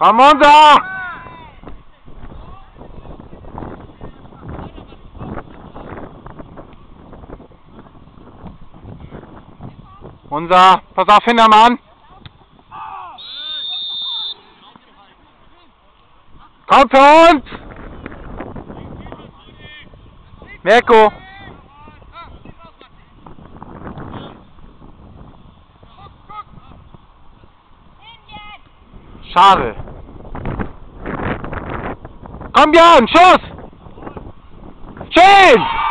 Komm, unser! Unser, pass auf, Hintermann! Komm für uns! Mirko! Schade! Komm, Björn, Schuss! Schön!